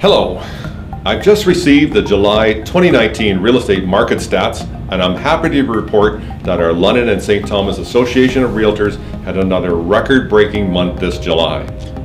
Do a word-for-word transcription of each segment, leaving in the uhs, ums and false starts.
Hello, I've just received the July twenty nineteen real estate market stats, and I'm happy to report that our London and Saint Thomas Association of Realtors had another record-breaking month this July.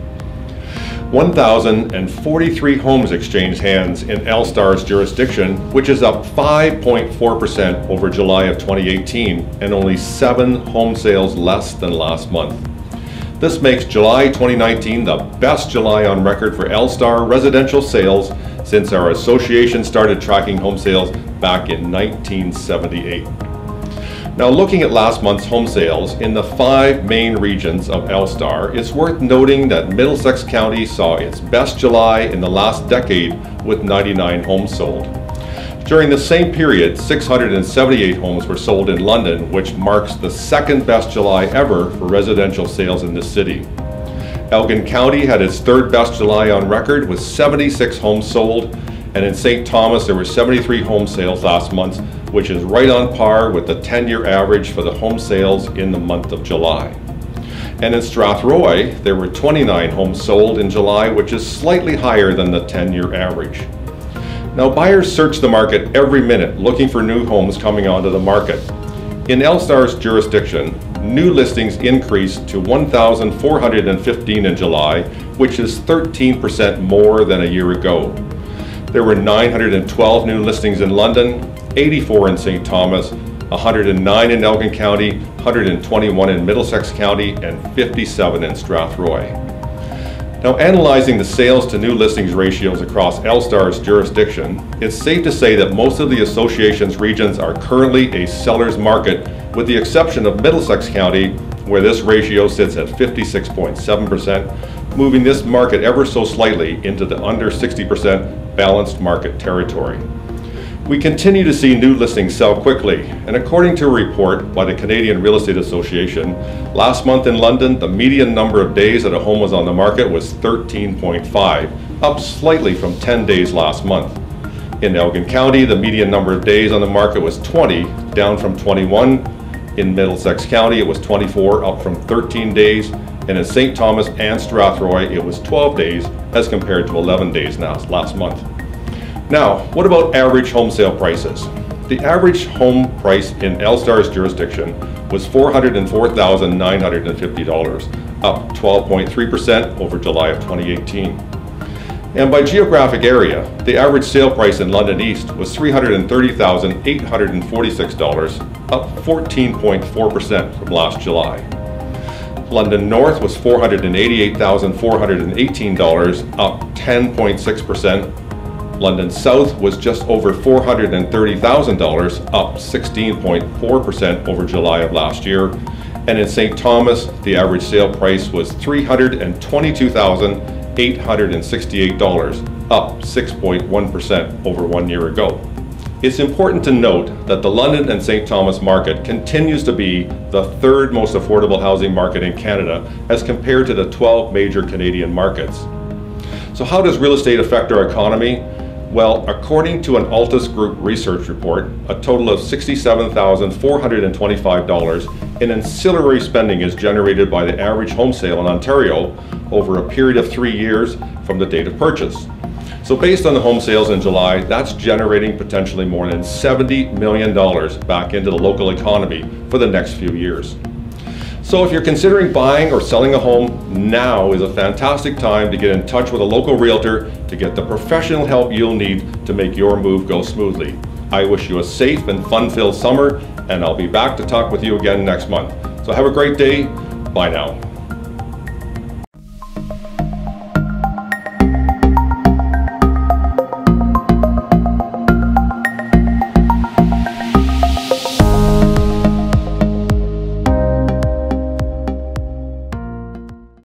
one thousand forty-three homes exchanged hands in L STAR's jurisdiction, which is up five point four percent over July of twenty eighteen and only seven home sales less than last month. This makes July twenty nineteen the best July on record for L STAR residential sales since our association started tracking home sales back in nineteen seventy-eight. Now, looking at last month's home sales in the five main regions of L STAR, it's worth noting that Middlesex County saw its best July in the last decade with ninety-nine homes sold. During the same period, six hundred seventy-eight homes were sold in London, which marks the second best July ever for residential sales in this city. Elgin County had its third best July on record with seventy-six homes sold, and in Saint Thomas there were seventy-three home sales last month, which is right on par with the ten-year average for the home sales in the month of July. And in Strathroy, there were twenty-nine homes sold in July, which is slightly higher than the ten-year average. Now, buyers search the market every minute looking for new homes coming onto the market. In L STAR's jurisdiction, new listings increased to one thousand four hundred fifteen in July, which is thirteen percent more than a year ago. There were nine hundred twelve new listings in London, eighty-four in Saint Thomas, one hundred nine in Elgin County, one hundred twenty-one in Middlesex County, and fifty-seven in Strathroy. Now, analyzing the sales to new listings ratios across L STAR's jurisdiction, it's safe to say that most of the association's regions are currently a seller's market, with the exception of Middlesex County, where this ratio sits at fifty-six point seven percent, moving this market ever so slightly into the under sixty percent balanced market territory. We continue to see new listings sell quickly, and according to a report by the Canadian Real Estate Association, last month in London, the median number of days that a home was on the market was thirteen point five, up slightly from ten days last month. In Elgin County, the median number of days on the market was twenty, down from twenty-one. In Middlesex County, it was twenty-four, up from thirteen days. And in Saint Thomas and Strathroy, it was twelve days, as compared to eleven days now, last month. Now, what about average home sale prices? The average home price in L STAR's jurisdiction was four hundred four thousand nine hundred fifty dollars, up twelve point three percent over July of twenty eighteen. And by geographic area, the average sale price in London East was three hundred thirty thousand eight hundred forty-six dollars, up fourteen point four percent from last July. London North was four hundred eighty-eight thousand four hundred eighteen dollars, up ten point six percent. London South was just over four hundred thirty thousand dollars, up sixteen point four percent over July of last year. And in Saint Thomas, the average sale price was three hundred twenty-two thousand eight hundred sixty-eight dollars, up six point one percent over one year ago. It's important to note that the London and Saint Thomas market continues to be the third most affordable housing market in Canada as compared to the twelve major Canadian markets. So how does real estate affect our economy? Well, according to an Altus Group research report, a total of sixty-seven thousand four hundred twenty-five dollars in ancillary spending is generated by the average home sale in Ontario over a period of three years from the date of purchase. So based on the home sales in July, that's generating potentially more than seventy million dollars back into the local economy for the next few years. So if you're considering buying or selling a home, now is a fantastic time to get in touch with a local realtor to get the professional help you'll need to make your move go smoothly. I wish you a safe and fun-filled summer, and I'll be back to talk with you again next month. So have a great day. Bye now.